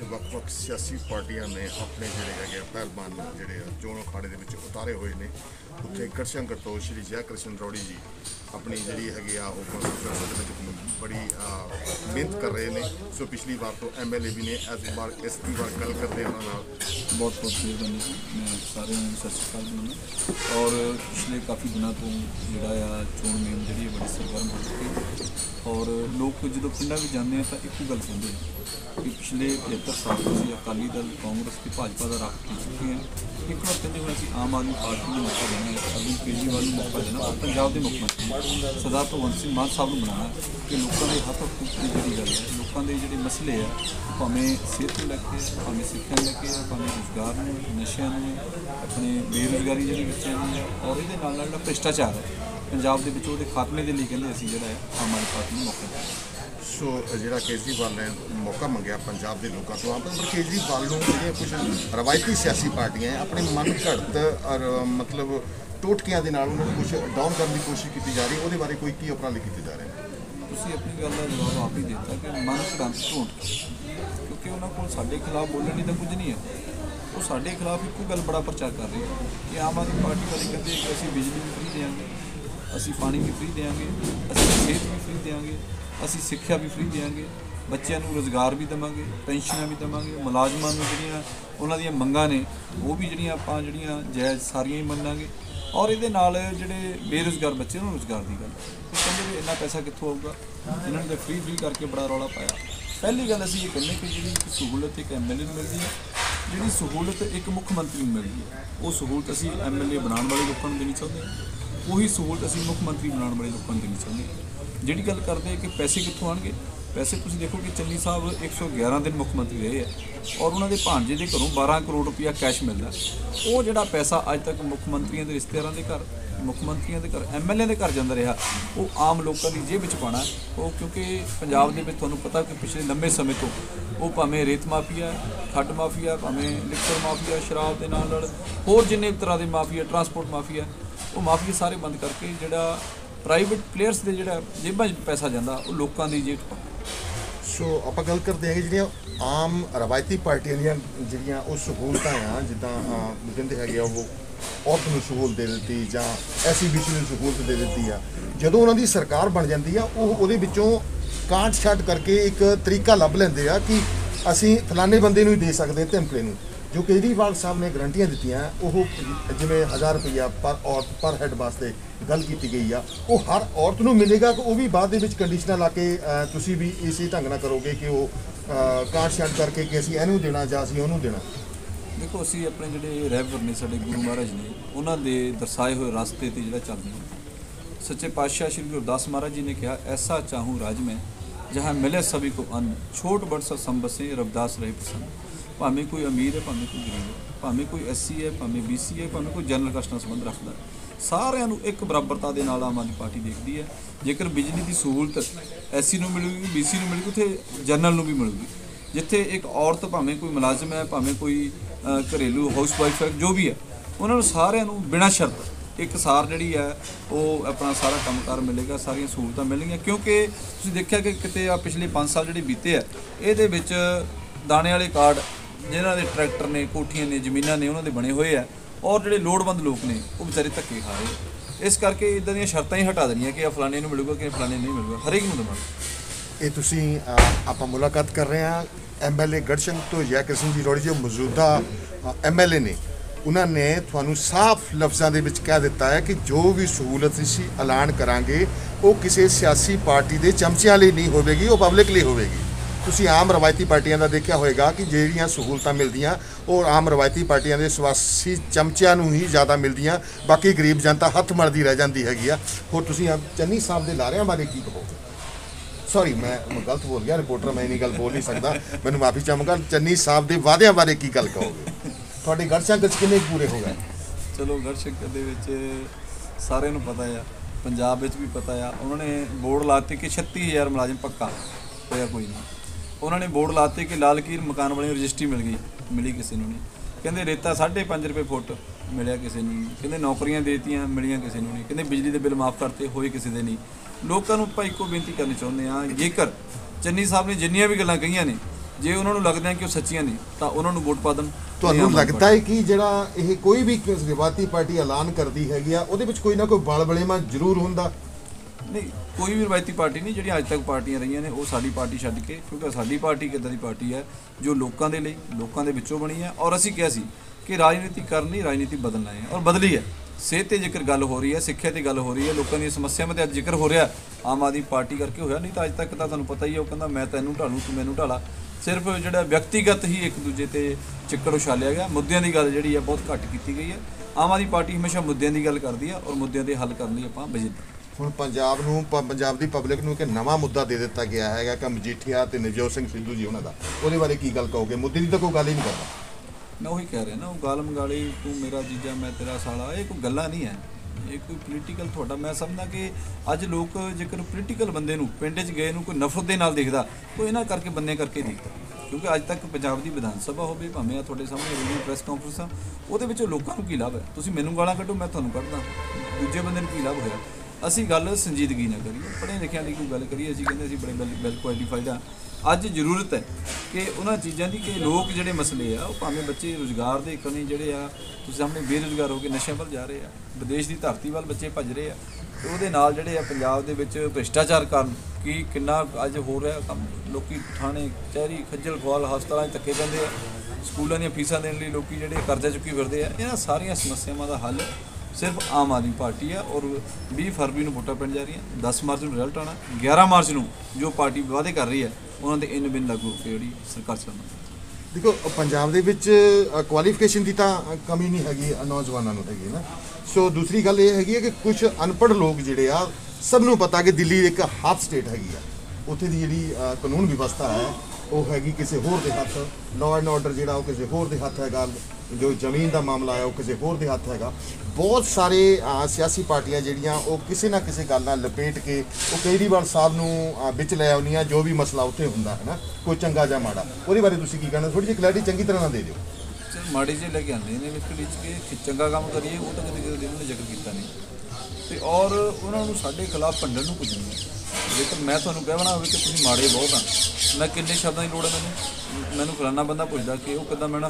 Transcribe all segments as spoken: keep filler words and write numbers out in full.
ਵੱਖ-ਵੱਖ ਸਿਆਸੀ ਪਾਰਟੀਆਂ ਨੇ ਆਪਣੇ ਜਿਹੜੇ ਹੈਗੇ ਪਹਿਲਵਾਨ ਜਿਹੜੇ ਚੋਣ ਅਖਾੜੇ ਦੇ ਵਿੱਚ ਉਤਾਰੇ ਹੋਏ ਨੇ। ਉੱਥੇ ਗੜਸ਼ੰਕਰ ਤੋਂ ਸ਼੍ਰੀ ਜੈ ਕ੍ਰਿਸ਼ਨ ਰੌੜੀ ਜੀ ਆਪਣੀ ਜਿਹੜੀ ਹੈਗੀ ਆ ਉਹ ਕਾਂਗਰਸ ਦੇ ਵਿੱਚ ਬੜੀ ਮਿਹਨਤ ਕਰ ਰਹੇ ਨੇ। ਸੋ ਪਿਛਲੀ ਵਾਰ ਤੋਂ ਐਮ ਐਲ ਏ ਵੀ ਨੇ ਇਸ ਵਾਰ ਇਸ ਦੀ ਵਾਰ ਗੱਲ ਕਰਦੇ ਉਹਨਾਂ ਨਾਲ। बहुत बहुत मेहरबानी जी, मैं सारे सत श्री अकाल जी। और पिछले काफ़ी दिनों तो जोड़ा आ चोण मुहिम जी बड़ी सरगर्म हो चुकी है। और लोग जो पिंडा भी जाते हैं तो एक ही गल कहते हैं कि पिछले पचहत्तर साल तो अभी अकाली दल कांग्रेस की भाजपा का राह पी चुके हैं। एक बार कहते हुए अभी आम आदमी पार्टी को मौका देना है, अरविंद केजरीवाल को मौका देना और पंजाब के मुख्यमंत्री सरदार भगवंत सिंह मान साहब को बनाना कि लोगों के हक हकूक की जी गल है, लोगों के जोड़े मसले है भावें सेहत को लैके भावें सिक्ख्या लैके भावें रोजगार में नशे में अपने बेरोजगारी जी बच्चों की है और ये जो भ्रष्टाचार है पंजाब के वो खात्मे के लिए कहते असं जोड़ा है आम आदमी पार्टी को मौका देना। सो जो केजरीवाल ने मौका मंगया पंजाब के लोगों को, पर केजरीवाल को जो कुछ रवायती सियासी पार्टियां अपने मन घड़त और मतलब टोटकियां के नाल उन्होंने कुछ डाउन करने की कोशिश की जा रही है, वो बारे कोई की उपराले किए जा रहे हैं? तुसीं अपनी गल का जवाब आप ही देता कि मन घड़त टोटकी, क्योंकि उन्होंने को साडे खिलाफ बोलने तो कुछ नहीं है। वो साडे खिलाफ एक गल बड़ा प्रचार कर रही है कि आम आदमी पार्टी वाले कहते हैं कि असीं बिजली भी फ्री देंगे, असीं पानी भी फ्री देंगे, असीं सेहत भी फ्री देंगे, असीं सिक्ख्या भी फ्री देंगे, बच्चों को रोजगार भी देवांगे, पेंशनां भी देवांगे, मुलाजमां नूं जिहड़ियां उन्हां दीयां मंगां ने वो भी जिहड़ियां आपां जिहड़ियां जायज़ सारियां ही मन्नांगे। और ये जिहड़े बेरोजगार बच्चे उन्होंने रोजगार की गल कहते भी इन्ना पैसा कित्थों आऊगा, इन्होंने तो फ्री फ्री करके बड़ा रौला पाया। पहली गल असीं ये कहने कि जी सहूलत एक एम एल ए मिलती है, जी सहूलत एक मुख्यमंत्री मिलती है, वो सहूलत असीं एम एल ए बनाने वाले लोगों को देनी चाहते हैं, उही सहूलत असीं मुख्यमंत्री बनाने वाले लोगों को देनी चाहते हैं। जिहड़ी गल करते हैं कि पैसे कित्थों आउणगे, पैसे तुसीं देखो कि चन्नी साहब एक सौ ग्यारह दिन मुख्यमंत्री रहे हैं और उन्होंने भांजे के घरों बारह करोड़ रुपया कैश मिलता है। वो जिहड़ा पैसा अज तक मुख्यमंत्रियों के रिश्तेदारों के घर, मुख्यमंत्रियों के घर, एम एल ए के घर जाता रहा, वो आम लोगों की जेब में पाना वो, क्योंकि पंजाब के तुहानूं पता कि पिछले लंबे समय तो वो भावें रेत माफिया, खड्ड माफिया, भावें लिकर माफिया, शराब के नाल होर जिन्ने तरह के माफिया, ट्रांसपोर्ट माफिया, वो माफिया सारे बंद करके जिहड़ा प्राइवेट प्लेयर्स के जिहड़ा जेबां पैसा जाता वो लोगों की जेब पाना। सो आप गल करते हैं कि आम रवायती पार्टियां जिहड़ियां वो सहूलतां आ जिद्दां कहंदे हैगे वो औरत नूं सहूलत दे दी जां एस सी बी सी नूं सहूलत दे दी है, जदों उन्हां दी सरकार बन जाती है वो उहदे विचों काट छाट करके एक तरीका लभ लैंदे आ कि असीं फलाने बंदे नूं ही दे सकदे धमके नूं। जो केजरीवाल साहब ने गारंटियां दित्तियां वो जिवें हज़ार रुपया पर औरत पर हैड वास्ते गल की गई आ, वो हर औरत नूं मिलेगा कि वो भी बाद दे विच कंडीशनां ला के तुसीं भी इसी ढंग नाल करोगे कि वो काट छाट करके कि असीं इहनूं देना जां असीं उहनूं देना? देखो असीं अपने जिहड़े रहबर ने साडे गुरु महाराज ने उन्हां दे दर्शाए हुए रास्ते ते जिहड़ा चलदे हैं। सच्चे पातशाह श्री गुरदास महाराज जी ने कहा, ऐसा चाहूँ राज में जहाँ मिले सभी को अन्न, छोट बड़ सा संबसे रविदास रहे प्रसन्न। भावें कोई अमीर है, भावें कोई गरीब है, भावें कोई एस सी है, भावें बी सी है, भावें कोई जनरल कास्ट नाल संबंध रखता है, सारिਆਂ ਨੂੰ एक बराबरता ਦੇ ਨਾਲ आम आदमी पार्टी देखती है। जेकर बिजली की सहूलत एस सी ਨੂੰ मिलूगी, बी सी ਨੂੰ मिलूगी, उत्थे जनरल ਨੂੰ भी मिलूगी। जिथे एक औरत भावें कोई मुलाजम है, भावें कोई घरेलू हाउस वाइफ है, जो भी है उन्होंने सारिਆਂ ਨੂੰ बिना शर्त एक सार जी है वो अपना सारा कामकार मिलेगा, सारिया सहूलतां मिलणगीਆਂ। क्योंकि तुसीं देखिया कि किते आ पिछले पाँच साल जिहड़े बीते है ये विच दाणे वाले कार्ड जिन्हां दे ट्रैक्टर ने, कोठियां ने, जमीनां ने, उन्हां दे बने हुए है और जिहड़े लोड़वंद लोग ने वो बेचारे धक्के खा रहे। इस करके इदां दीयां शर्तां ही हटा देणीਆਂ कि फलाने नूं मिलूगा कि फलाने नहीं मिलूगा, हरेक नूं देवांगे। ये तुसीं आपां मुलाकात कर रहे हैं एम एल ए गढ़शंकर तो जय कृष्ण जी रौड़ी जो मौजूदा एम एल ए ने, उन्होंने तुहानूं साफ लफ्ज़ों के विच कह दिता है कि जो भी सहूलत असीं ऐलान करांगे वो किसी सियासी पार्टी के चमचिਆਂ ਲਈ नहीं होगी, वो पब्लिक ਲਈ होगी। तुसीं आम रवायती पार्टियां का देखा होएगा कि ਜਿਹੜੀਆਂ सहूलतां मिलदियां वो आम रवायती पार्टियां के सवासी चमचिਆਂ ਨੂੰ ही ज़्यादा मिलदियां, बाकी गरीब जनता हत्थ मलदी रह जाती हैगी आ। होर तुसीं चन्नी साहब के लारिਆਂ बारे की कहोगे? सॉरी मैं गलत बोल गया, रिपोर्टर मैं इन्नी गल बोल नहीं सकता, मैनूं माफ़ी चाहांगा। चन्नी साहब के वादियां बारे की गल कहोगे? ਤੁਹਾਡੇ ਗੜਸ਼ੰਕਰ 'ਚ ਕਿੰਨੇ पूरे हो गए? चलो गढ़शंकर ਦੇ ਵਿੱਚ ਸਾਰਿਆਂ ਨੂੰ ਪਤਾ ਆ, ਪੰਜਾਬ ਵਿੱਚ ਵੀ ਪਤਾ ਆ। ਉਹਨਾਂ ਨੇ ਬੋਰਡ ਲਾਤੇ ਕਿ ਛੱਤੀ ਹਜ਼ਾਰ ਮੁਲਾਜ਼ਮ ਪੱਕਾ ਹੋਇਆ, ਕੋਈ ਨਹੀਂ। ਉਹਨਾਂ ਨੇ ਬੋਰਡ ਲਾਤੇ ਕਿ ਲਾਲ ਕੀਰ ਮਕਾਨ ਵਾਲੇ ਨੂੰ ਰਜਿਸਟਰੀ ਮਿਲ ਗਈ, ਮਿਲੀ ਕਿਸੇ ਨੂੰ ਨਹੀਂ। ਕਹਿੰਦੇ ਰੇਤਾ ਸਾਢੇ ਪੰਜ ਰੁਪਏ ਫੁੱਟ, ਮਿਲਿਆ ਕਿਸੇ ਨੂੰ ਨਹੀਂ। ਕਹਿੰਦੇ ਨੌਕਰੀਆਂ ਦੇਤੀਆਂ, ਮਿਲੀਆਂ ਕਿਸੇ ਨੂੰ ਨਹੀਂ। ਕਹਿੰਦੇ ਬਿਜਲੀ ਦੇ ਬਿੱਲ ਮਾਫ ਕਰਤੇ, ਹੋਏ ਕਿਸੇ ਦੇ नहीं। ਲੋਕਾਂ ਨੂੰ ਆਪਾਂ ਇੱਕੋ ਬੇਨਤੀ ਕਰਨੀ ਚਾਹੁੰਦੇ ਹਾਂ, ਜੇਕਰ ਚੰਨੀ ਸਾਹਿਬ ਨੇ ਜਿੰਨੀਆਂ ਵੀ ਗੱਲਾਂ ਕਹੀਆਂ ਨੇ ਜੇ ਉਹਨਾਂ ਨੂੰ ਲੱਗਦਾ ਕਿ ਉਹ ਸੱਚੀਆਂ ਨੇ ਤਾਂ ਉਹਨਾਂ ਨੂੰ ਵੋਟ ਪਾ ਦੇਣ। ਤੁਹਾਨੂੰ ਲੱਗਦਾ ਹੈ ਕਿ ਜਿਹੜਾ ਇਹ ਕੋਈ ਵੀ ਰਵਾਇਤੀ ਪਾਰਟੀ ਐਲਾਨ ਕਰਦੀ ਹੈਗੀ ਆ ਉਹਦੇ ਵਿੱਚ ਕੋਈ ਨਾ ਕੋਈ ਬਲ ਬਲੇਮਾ ਜ਼ਰੂਰ ਹੁੰਦਾ? ਨਹੀਂ, ਕੋਈ ਵੀ ਰਵਾਇਤੀ ਪਾਰਟੀ ਨਹੀਂ। ਜਿਹੜੀਆਂ ਅੱਜ ਤੱਕ ਪਾਰਟੀਆਂ ਰਹੀਆਂ ਨੇ ਉਹ ਸਾਡੀ ਪਾਰਟੀ ਛੱਡ ਕੇ, ਕਿਉਂਕਿ ਸਾਡੀ ਪਾਰਟੀ ਕਿੱਦਾਂ ਦੀ ਪਾਰਟੀ ਹੈ ਜੋ ਲੋਕਾਂ ਦੇ ਲਈ, ਲੋਕਾਂ ਦੇ ਵਿੱਚੋਂ ਬਣੀ ਹੈ। ਔਰ ਅਸੀਂ ਕਿਹਾ ਸੀ ਕਿ ਰਾਜਨੀਤੀ ਕਰਨੀ, ਰਾਜਨੀਤੀ ਬਦਲਣਾ ਹੈ, ਔਰ ਬਦਲੀ ਹੈ। ਸਿਹਤ 'ਤੇ ਜ਼ਿਕਰ ਗੱਲ ਹੋ ਰਹੀ ਹੈ, ਸਿੱਖਿਆ 'ਤੇ ਗੱਲ ਹੋ ਰਹੀ ਹੈ, ਲੋਕਾਂ ਦੀਆਂ ਸਮੱਸਿਆਵਾਂ 'ਤੇ ਅੱਜ ਜ਼ਿਕਰ ਹੋ ਰਿਹਾ। ਆਮ ਆਦਮੀ ਪਾਰਟੀ ਕਰਕੇ ਹੋਇਆ, ਨਹੀਂ ਤਾਂ ਅੱਜ ਤੱਕ ਤਾਂ ਤੁਹਾਨੂੰ ਪਤਾ ਹੀ ਹੈ, ਉਹ ਕਹਿੰਦਾ ਮੈਂ ਤੈਨੂੰ ਢਾਲੂ ਤੂੰ ਮੈਨੂੰ ਢਾਲਾ। ਸਿਰਫ ਜਿਹੜਾ ਵਿਅਕਤੀਗਤ ਹੀ ਇੱਕ ਦੂਜੇ 'ਤੇ ਚਿੱਕੜ ਉਛਾਲਿਆ ਗਿਆ। ਮੁੱਦਿਆਂ ਦੀ ਗੱਲ ਜਿਹੜੀ ਹੈ ਬਹੁਤ ਘੱਟ ਕੀਤੀ ਗਈ ਹੈ। ਆਮ ਆਦਮੀ ਪਾਰਟੀ ਹਮੇਸ਼ਾ ਮੁੱਦਿਆਂ ਦੀ ਗੱਲ ਕਰਦੀ ਹੈ ਔਰ ਮੁੱਦਿਆਂ ਦੇ ਹੱਲ ਕਰਨ ਲਈ ਆਪਾਂ ਵਜੀਦਾ। ਹੁਣ ਪੰਜਾਬ ਨੂੰ ਪ- ਪੰਜਾਬ ਦੀ ਪਬਲਿਕ ਨੂੰ ਇੱਕ ਨਵਾਂ ਮੁੱਦਾ ਦੇ ਦਿੱਤਾ ਗਿਆ ਹੈਗਾ ਕਿ ਮਜੀਠੀਆ ਤੇ ਨਵਜੋਤ ਸਿੰਘ ਸਿੱਧੂ ਜੀ ਉਹਨਾਂ ਦਾ, ਉਹਦੇ ਬਾਰੇ ਕੀ ਗੱਲ ਕਹੋਗੇ? ਮੁੱਦੇ ਦੀ ਤਾਂ ਕੋਈ ਗੱਲ ਹੀ ਨਹੀਂ ਕਰਦਾ। ਮੈਂ ਉਹੀ ਕਹਿ ਰਿਹਾ ਨਾ, ਉਹ ਗਾਲ ਮੰਗਾਲੀ, ਤੂੰ ਮੇਰਾ ਜੀਜਾ ਮੈਂ ਤੇਰਾ ਸਾਲਾ, ਇਹ ਕੋਈ ਗੱਲਾਂ ਨਹੀਂ ਹੈ। ਇਹ ਕੋਈ ਪੋਲੀਟੀਕਲ ਤੁਹਾਡਾ, ਮੈਂ ਸਮਝਦਾ ਕਿ ਅੱਜ ਲੋਕ ਜੇਕਰ ਪੋਲੀਟੀਕਲ ਬੰਦੇ ਨੂੰ ਪਿੰਡ 'ਚ ਗਏ ਨੂੰ ਕੋਈ ਨਫ਼ਰਤ ਦੇ ਨਾਲ ਦੇਖਦਾ, ਕੋਈ ਇਹਨਾਂ ਕਰਕੇ ਬੰਦੇ ਕਰਕੇ ਦੇਖਦਾ। ਕਿਉਂਕਿ ਅੱਜ ਤੱਕ ਪੰਜਾਬ ਦੀ ਵਿਧਾਨ ਸਭਾ ਹੋਵੇ, ਭਾਵੇਂ ਆ ਤੁਹਾਡੇ ਸਾਹਮਣੇ ਵੀਡੀਓ ਪ੍ਰੈਸ ਕਾਨਫਰੰਸਾਂ, ਉਹਦੇ ਵਿੱਚੋਂ ਲੋਕਾਂ ਨੂੰ ਕੀ ਲਾਭ ਹੈ? ਤੁਸੀਂ ਮੈਨੂੰ ਗਾਲਾਂ ਕੱਢੋ, ਮੈਂ ਤੁਹਾਨੂੰ ਕੱਢਦਾ, ਦੂਜੇ ਬੰਦੇ ਨੂੰ ਕੀ ਲਾਭ ਹੋਇਆ? ਅਸੀਂ ਗੱਲ ਸੰਜੀਦਗੀ ਨਾਲ ਕਰੀਏ, ਪੜ੍ਹੇ ਲਿਖਿਆਂ ਦੀ ਕੋਈ ਗੱਲ ਕਰੀਏ। ਅਸੀਂ ਕਹਿੰਦੇ ਅਸੀਂ ਬੜੇ ਵੈਲ ਵੈਲ ਕੁਆਲੀਫਾਈਡ ਆ। ਅੱਜ ਜ਼ਰੂਰਤ ਹੈ ਕਿ ਉਹਨਾਂ ਚੀਜ਼ਾਂ ਦੀ, ਕਿ ਲੋਕ ਜਿਹੜੇ ਮਸਲੇ ਆ ਉਹ ਭਾਵੇਂ ਬੱਚੇ ਰੁਜ਼ਗਾਰ ਦੇ ਕਣੀ ਜਿਹੜੇ ਆ, ਤੁਸੀਂ ਸਾਹਮਣੇ ਬੇਰੁਜ਼ਗਾਰ ਹੋ ਕੇ ਨਸ਼ਿਆਂ ਵੱਲ ਜਾ ਰਹੇ ਆ, ਵਿਦੇਸ਼ ਦੀ ਧਰਤੀ ਵੱਲ ਬੱਚੇ ਭੱਜ ਰਹੇ ਆ, ਤੇ ਉਹਦੇ ਨਾਲ ਜਿਹੜੇ ਆ ਪੰਜਾਬ ਦੇ ਵਿੱਚ ਭ੍ਰਿਸ਼ਟਾਚਾਰ ਕਾਰਨ ਕੀ ਕਿੰਨਾ ਅੱਜ ਹੋ ਰਿਹਾ ਕੰਮ। ਲੋਕੀ ਥਾਣੇ ਕਚਹਿਰੀ ਖੱਜਲ ਖੁਆਲ ਹਸਪਤਾਲਾਂ 'ਚ ਧੱਕੇ ਜਾਂਦੇ ਆ, ਸਕੂਲਾਂ ਦੀਆਂ ਫੀਸਾਂ ਦੇਣ ਲਈ ਲੋਕੀ ਜਿਹੜੇ ਕਰਜ਼ਾ ਚੁੱਕੀ ਫਿਰਦੇ ਆ। ਇਹਨਾਂ ਸਾਰੀਆਂ ਸਮੱਸਿਆਵਾਂ ਦਾ ਹੱਲ ਸਿਰਫ ਆਮ ਆਦਮੀ ਪਾਰਟੀ ਆ। ਔਰ ਵੀਹ ਫਰਵਰੀ ਨੂੰ ਵੋਟਾਂ ਪੈਣ ਜਾ ਰਹੀਆਂ, ਦਸ ਮਾਰਚ ਨੂੰ ਰਿਜ਼ਲਟ ਆਉਣਾ, ਗਿਆਰਾਂ ਮਾਰਚ ਨੂੰ ਜੋ ਪਾਰਟੀ ਵਾਅਦੇ ਕਰ ਰਹੀ ਹੈ ਉਹਨਾਂ ਦੇ ਇਨ ਬਿਨ ਲਾਗੂ ਹੋ ਕੇ ਜਿਹੜੀ ਸਰਕਾਰ ਚੱਲਣਾ। ਦੇਖੋ, ਪੰਜਾਬ ਦੇ ਵਿੱਚ ਕੁਆਲੀਫਿਕੇਸ਼ਨ ਦੀ ਤਾਂ ਕਮੀ ਨਹੀਂ ਹੈਗੀ, ਨੌਜਵਾਨਾਂ ਨੂੰ ਹੈਗੀ ਨਾ। ਸੋ ਦੂਸਰੀ ਗੱਲ ਇਹ ਹੈਗੀ ਹੈ ਕਿ ਕੁਝ ਅਨਪੜ੍ਹ ਲੋਕ ਜਿਹੜੇ ਆ, ਸਭ ਨੂੰ ਪਤਾ ਕਿ ਦਿੱਲੀ ਇੱਕ ਹਾਫ ਸਟੇਟ ਹੈਗੀ ਆ, ਉੱਥੇ ਦੀ ਜਿਹੜੀ ਅ, ਕਾਨੂੰਨ ਵਿਵਸਥਾ ਹੈ ਉਹ ਹੈਗੀ ਕਿਸੇ ਹੋਰ ਦੇ ਹੱਥ, ਲਾਅ ਐਂਡ ਆਰਡਰ ਜਿਹੜਾ ਉਹ ਕਿਸੇ ਹੋਰ ਦੇ ਹੱਥ ਹੈਗਾ, ਜੋ ਜ਼ਮੀਨ ਦਾ ਮਾਮਲਾ ਹੈ ਉਹ ਕਿਸੇ ਹੋਰ ਦੇ ਹੱਥ ਹੈਗਾ। ਬਹੁਤ ਸਾਰੇ ਅ, ਸਿਆਸੀ ਪਾਰਟੀਆਂ ਜਿਹੜੀਆਂ ਉਹ ਕਿਸੇ ਨਾ ਕਿਸੇ ਗੱਲ ਨਾਲ ਲਪੇਟ ਕੇ ਉਹ ਕੇਜਰੀਵਾਲ ਸਾਹਿਬ ਨੂੰ ਅ, ਵਿੱਚ ਲੈ ਆਉਂਦੀਆਂ, ਜੋ ਵੀ ਮਸਲਾ ਉੱਥੇ ਹੁੰਦਾ ਹੈ ਨਾ, ਕੋਈ ਚੰਗਾ ਜਾਂ ਮਾੜਾ, ਉਹਦੇ ਬਾਰੇ ਤੁਸੀਂ ਕੀ ਕਹਿਣਾ? ਥੋੜ੍ਹੀ ਜਿਹੀ ਕਲੈਰਿਟੀ ਚੰਗੀ ਤਰ੍ਹਾਂ ਨਾਲ ਦੇ ਦਿਓ। ਚਲ ਮਾੜੇ ਜਿਹੇ ਲੈ ਕੇ ਆਉਂਦੇ ਨੇ ਵਿੱਚ ਵਿੱਚ ਕਿ ਚੰਗਾ ਕੰਮ ਕਰੀਏ, ਉਹ ਤਾਂ ਕਦੇ ਕਦੇ ਉਹਨਾਂ ਨੇ ਜ਼ਿਕਰ ਕੀਤਾ ਨਹੀਂ। ਤੇ ਔਰ ਉਹਨਾਂ ਨੂੰ ਸਾਡੇ ਖਿਲਾਫ ਭੰਡਣ ਨੂੰ ਕੁਝ ਨਹੀਂ। ਜੇਕਰ ਮੈਂ ਤੁਹਾਨੂੰ ਕਹਿਣਾ ਹੋਵੇ ਕਿ ਤੁਸੀਂ ਮਾੜੇ ਬਹੁਤ ਆ, ਮੈਂ ਕਿੰਨੇ ਸ਼ਬਦਾਂ ਦੀ ਲੋੜ ਹੈ ਮੈਨੂੰ? ਮੈਨੂੰ ਫਲਾਨਾ ਬੰਦਾ ਪੁੱਛਦਾ ਕਿ ਉਹ ਕਿੱਦਾਂ ਮੈਨਾਂ,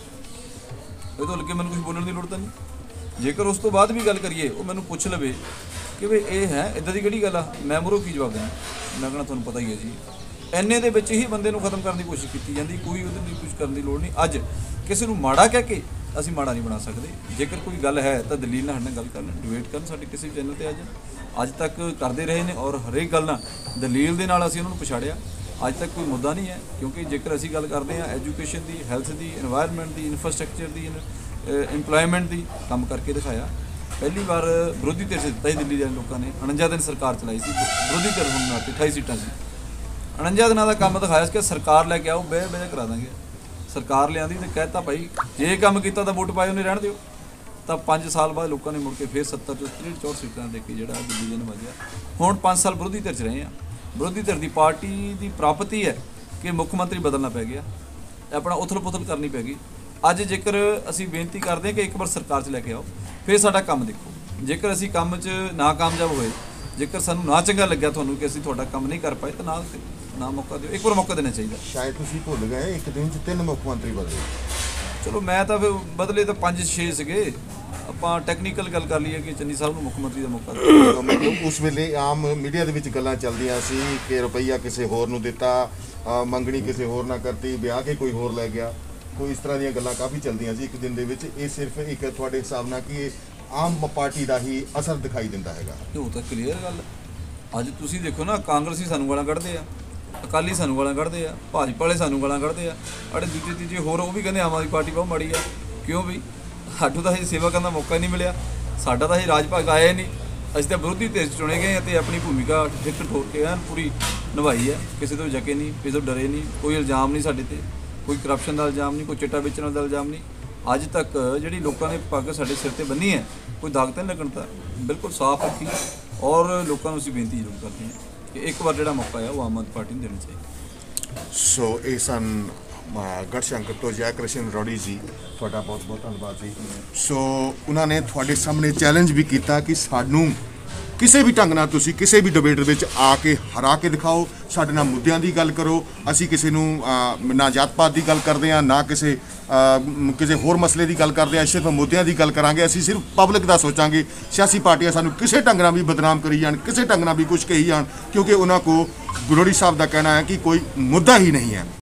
ਇਹ ਤੋਂ ਲੱਗੇ ਮੈਨੂੰ ਕੁਝ ਬੋਲਣ ਦੀ ਲੋੜ ਤਾਂ ਨਹੀਂ। ਜੇਕਰ ਉਸ ਤੋਂ ਬਾਅਦ ਵੀ ਗੱਲ ਕਰੀਏ, ਉਹ ਮੈਨੂੰ ਪੁੱਛ ਲਵੇ ਕਿ ਵੀ ਇਹ ਹੈ ਇੱਦਾਂ ਦੀ ਕਿਹੜੀ ਗੱਲ ਆ, ਮੈਂ ਮੂਹਰੋਂ ਕੀ ਜਵਾਬ ਦੇਣਾ? ਮੈਂ ਕਹਿਣਾ ਤੁਹਾਨੂੰ ਪਤਾ ਹੀ ਹੈ ਜੀ। ਇੰਨੇ ਦੇ ਵਿੱਚ ਹੀ ਬੰਦੇ ਨੂੰ ਖਤਮ ਕਰਨ ਦੀ ਕੋਸ਼ਿਸ਼ ਕੀਤੀ ਜਾਂਦੀ, ਕੋਈ ਉਹਦੇ ਲਈ ਕੁਝ ਕਰਨ ਦੀ ਲੋੜ ਨਹੀਂ। ਅੱਜ ਕਿਸੇ ਨੂੰ ਮਾੜਾ ਕਹਿ ਕੇ ਅਸੀਂ ਮਾੜਾ ਨਹੀਂ ਬਣਾ ਸਕਦੇ। ਜੇਕਰ ਕੋਈ ਗੱਲ ਹੈ ਤਾਂ ਦਲੀਲ ਨਾਲ ਸਾਡੇ ਨਾਲ ਗੱਲ ਕਰਨ, ਡਿਬੇਟ ਕਰਨ, ਸਾਡੇ ਕਿਸੇ ਵੀ ਚੈਨਲ 'ਤੇ ਅੱਜ ਅੱਜ ਤੱਕ ਕਰਦੇ ਰਹੇ ਨੇ। ਔਰ ਹਰੇਕ ਗੱਲ ਨਾਲ ਦਲੀਲ ਦੇ ਨਾਲ ਅਸੀਂ ਉਹਨਾਂ ਨੂੰ ਪਛਾੜਿਆ। ਅੱਜ ਤੱਕ ਕੋਈ ਮੁੱਦਾ ਨਹੀਂ ਹੈ, ਕਿਉਂਕਿ ਜੇਕਰ ਅਸੀਂ ਗੱਲ ਕਰਦੇ ਹਾਂ ਐਜੂਕੇਸ਼ਨ ਦੀ, ਹੈਲਥ ਦੀ, ਇਨਵਾਇਰਨਮੈਂਟ ਦੀ, ਇਨਫਰਾਸਟ੍ਰਕਚਰ ਦੀ, ਇੰਪਲੋਇਮੈਂਟ ਦੀ, ਕੰਮ ਕਰਕੇ ਦਿਖਾਇਆ। ਪਹਿਲੀ ਵਾਰ ਵਿਰੋਧੀ ਧਿਰ 'ਚ ਦਿੱਤਾ ਸੀ ਦਿੱਲੀ ਦੇ ਲੋਕਾਂ ਨੇ, ਉਣੰਜਾ ਦਿਨ ਸਰਕਾਰ ਚਲਾਈ ਸੀ, ਵਿਰੋਧੀ ਧਿਰ ਹੋਣ ਨਾਲ ਅਠਾਈ ਸੀਟਾਂ ਸੀ, ਉਣੰਜਾ ਦਿਨਾਂ ਦਾ ਕੰਮ ਦਿਖਾਇਆ ਸੀ ਕਿ ਸਰਕਾਰ ਲੈ ਕੇ ਆਓ, ਬਹਿ ਬਹਿ ਕਰਾ ਦਾਂਗੇ। ਸਰਕਾਰ ਲਿਆਂਦੀ ਤੇ ਕਹਿਤਾ ਭਾਈ ਜੇ ਕੰਮ ਕੀਤਾ ਤਾਂ ਵੋਟ ਪਾਇਓ, ਨਹੀਂ ਰਹਿਣ ਦਿਓ। ਤਾਂ ਪੰਜ ਸਾਲ ਬਾਅਦ ਲੋਕਾਂ ਨੇ ਮੁੜ ਕੇ ਫਿਰ ਸੱਤਰ ਤੋਂ ਤ੍ਰੇਹਠ ਚੌਂਹਠ ਸੀਟਾਂ ਦੇ ਕੇ ਜਿਹੜਾ ਦਿੱਲੀ ਦੇ ਨਵਾਜਿਆ। ਹੁਣ ਪੰਜ ਸਾਲ ਵਿਰੋਧੀ ਧਿਰ 'ਚ ਰਹੇ ਆ। ਵਿਰੋਧੀ ਧਿਰ ਦੀ ਪਾਰਟੀ ਦੀ ਪ੍ਰਾਪਤੀ ਹੈ ਕਿ ਮੁੱਖ ਮੰਤਰੀ ਬਦਲਣਾ ਪੈ ਗਿਆ, ਆਪਣਾ ਉਥਲ ਪੁਥਲ ਕਰਨੀ ਪੈ ਗਈ। ਅੱਜ ਜੇਕਰ ਅਸੀਂ ਬੇਨਤੀ ਕਰਦੇ ਹਾਂ ਕਿ ਇੱਕ ਵਾਰ ਸਰਕਾਰ 'ਚ ਲੈ ਕੇ ਆਓ, ਫਿਰ ਸਾਡਾ ਕੰਮ ਦੇਖੋ। ਜੇਕਰ ਅਸੀਂ ਕੰਮ 'ਚ ਨਾ ਕਾਮਯਾਬ ਹੋਏ, ਜੇਕਰ ਸਾਨੂੰ ਨਾ ਚੰਗਾ ਲੱਗਿਆ ਤੁਹਾਨੂੰ ਕਿ ਅਸੀਂ ਤੁਹਾਡਾ ਕੰਮ ਨਹੀਂ ਕਰ ਪਾਏ, ਤਾਂ ਨਾ ਨਾ ਮੌਕਾ ਦਿਓ। ਇੱਕ ਵਾਰ ਮੌਕਾ ਦੇਣਾ ਚਾਹੀਦਾ। ਸ਼ਾਇਦ ਤੁਸੀਂ ਭੁੱਲ ਗਏ ਇੱਕ ਦਿਨ 'ਚ ਤਿੰਨ ਮੁੱਖ ਮੰਤਰੀ ਬਦਲੇ। ਚਲੋ ਮੈਂ ਤਾਂ ਫਿਰ ਬਦਲੇ ਤਾਂ ਪੰਜ ਛੇ ਸੀਗੇ। ਆਪਾਂ ਟੈਕਨੀਕਲ ਗੱਲ ਕਰ ਲਈਏ ਕਿ ਚੰਨੀ ਸਾਹਿਬ ਨੂੰ ਮੁੱਖ ਮੰਤਰੀ ਦਾ ਮੌਕਾ ਦਿੱਤਾ। ਮਤਲਬ ਉਸ ਵੇਲੇ ਆਮ ਮੀਡੀਆ ਦੇ ਵਿੱਚ ਗੱਲਾਂ ਚੱਲਦੀਆਂ ਸੀ ਕਿ ਰੁਪਈਆ ਕਿਸੇ ਹੋਰ ਨੂੰ ਦਿੱਤਾ, ਅ, ਮੰਗਣੀ ਕਿਸੇ ਹੋਰ ਨਾਲ ਕਰਤੀ, ਵਿਆਹ ਕੇ ਕੋਈ ਹੋਰ ਲੈ ਗਿਆ, ਕੋਈ ਇਸ ਤਰ੍ਹਾਂ ਦੀਆਂ ਗੱਲਾਂ ਕਾਫੀ ਚੱਲਦੀਆਂ ਸੀ ਇੱਕ ਦਿਨ ਦੇ ਵਿੱਚ। ਇਹ ਸਿਰਫ ਇੱਕ ਤੁਹਾਡੇ ਹਿਸਾਬ ਨਾਲ ਕਿ ਇਹ ਆਮ ਪਾਰਟੀ ਦਾ ਹੀ ਅਸਰ ਦਿਖਾਈ ਦਿੰਦਾ ਹੈਗਾ? ਉਹ ਤਾਂ ਕਲੀਅਰ ਗੱਲ। ਅੱਜ ਤੁਸੀਂ ਦੇਖੋ ਨਾ, ਕਾਂਗਰਸੀ ਸਾਨੂੰ ਗਾਲਾਂ ਕੱਢਦੇ ਆ, ਅਕਾਲੀ ਸਾਨੂੰ ਗਾਲਾਂ ਕੱਢਦੇ ਆ, ਭਾਜਪਾ ਵਾਲੇ ਸਾਨੂੰ ਗਾਲਾਂ ਕੱਢਦੇ ਆ, ਅੜੇ ਦੂਜੇ ਤੀਜੇ ਹੋਰ ਉਹ ਵੀ ਕਹਿੰਦੇ ਆਮ ਆਦਮੀ ਪਾਰਟੀ ਬਹੁਤ ਮਾੜੀ ਆ। ਕਿਉਂ ਵੀ? ਸਾਨੂੰ ਤਾਂ ਇਹ ਸੇਵਾ ਕਰਨ ਦਾ ਮੌਕਾ ਨਹੀਂ ਮਿਲਿਆ, ਸਾਡਾ ਤਾਂ ਇਹ ਰਾਜ ਭਾਗ ਆਇਆ ਨਹੀਂ। ਅਸੀਂ ਤਾਂ ਵਿਰੋਧੀ ਧਿਰ 'ਚ ਚੁਣੇ ਗਏ ਅਤੇ ਆਪਣੀ ਭੂਮਿਕਾ ਠਿੱਕ ਠੋਕ ਕੇ ਐਨ ਪੂਰੀ ਨਿਭਾਈ ਹੈ। ਕਿਸੇ ਤੋਂ ਜਕੇ ਨਹੀਂ, ਕਿਸੇ ਤੋਂ ਡਰੇ ਨਹੀਂ, ਕੋਈ ਇਲਜ਼ਾਮ ਨਹੀਂ ਸਾਡੇ 'ਤੇ, ਕੋਈ ਕਰਪਸ਼ਨ ਦਾ ਇਲਜ਼ਾਮ ਨਹੀਂ, ਕੋਈ ਚਿੱਟਾ ਵੇਚਣ ਦਾ ਇਲਜ਼ਾਮ ਨਹੀਂ। ਅੱਜ ਤੱਕ ਜਿਹੜੀ ਲੋਕਾਂ ਨੇ ਪੱਗ ਸਾਡੇ ਸਿਰ 'ਤੇ ਬੰਨੀ ਹੈ, ਕੋਈ ਦਾਗ ਤਾਂ ਨਹੀਂ ਲੱਗਣ ਤਾਂ, ਬਿਲਕੁਲ ਸਾਫ਼ ਰੱਖੀ। ਔਰ ਲੋਕਾਂ ਨੂੰ ਅਸੀਂ ਬੇਨਤੀ ਜ਼ਰੂਰ ਕਰਦੇ ਹਾਂ ਕਿ ਇੱਕ ਵਾਰ ਜਿਹੜਾ ਮੌਕਾ ਹੈ ਉਹ ਆਮ ਆਦਮੀ ਪਾਰਟੀ ਨੂੰ ਦੇਣਾ ਚਾਹੀਦਾ। ਸੋ ਇਹ ਸਨ ਗੜਸ਼ੰਕਰ ਤੋਂ ਜੈ ਕ੍ਰਿਸ਼ਨ ਰੋੜੀ ਜੀ, ਤੁਹਾਡਾ ਬਹੁਤ ਬਹੁਤ ਧੰਨਵਾਦ ਜੀ। ਸੋ ਉਹਨਾਂ ਨੇ ਤੁਹਾਡੇ ਸਾਹਮਣੇ ਚੈਲੰਜ ਵੀ ਕੀਤਾ ਕਿ ਸਾਨੂੰ ਕਿਸੇ ਵੀ ਢੰਗ ਨਾਲ ਤੁਸੀਂ ਕਿਸੇ ਵੀ ਡਿਬੇਟ ਵਿੱਚ ਆ ਕੇ ਹਰਾ ਕੇ ਦਿਖਾਓ, ਸਾਡੇ ਨਾਲ ਮੁੱਦਿਆਂ ਦੀ ਗੱਲ ਕਰੋ। ਅਸੀਂ ਕਿਸੇ ਨੂੰ ਅ, ਨਾ ਜਾਤ ਪਾਤ ਦੀ ਗੱਲ ਕਰਦੇ ਹਾਂ, ਨਾ ਕਿਸੇ ਅ, ਕਿਸੇ ਹੋਰ ਮਸਲੇ ਦੀ ਗੱਲ ਕਰਦੇ ਹਾਂ, ਸਿਰਫ ਮੁੱਦਿਆਂ ਦੀ ਗੱਲ ਕਰਾਂਗੇ। ਅਸੀਂ ਸਿਰਫ ਪਬਲਿਕ ਦਾ ਸੋਚਾਂਗੇ। ਸਿਆਸੀ ਪਾਰਟੀਆਂ ਸਾਨੂੰ ਕਿਸੇ ਢੰਗ ਨਾਲ ਵੀ ਬਦਨਾਮ ਕਰੀ ਜਾਣ, ਕਿਸੇ ਢੰਗ ਨਾਲ ਵੀ ਕੁਝ ਕਹੀ ਜਾਣ, ਕਿਉਂਕਿ ਉਹਨਾਂ ਕੋ ਗਲੋੜੀ ਸਾਹਿਬ ਦਾ ਕਹਿਣਾ ਹੈ ਕਿ ਕੋਈ ਮੁੱਦਾ ਹੀ ਨਹੀਂ ਹੈ।